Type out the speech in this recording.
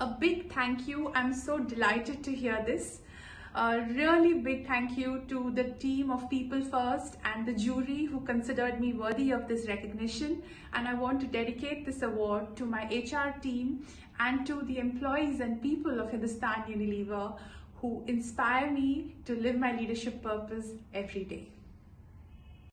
A big thank you. I'm so delighted to hear this. A really big thank you to the team of PeopleFirst and the jury who considered me worthy of this recognition. And I want to dedicate this award to my HR team and to the employees and people of Hindustan Unilever who inspire me to live my leadership purpose every day.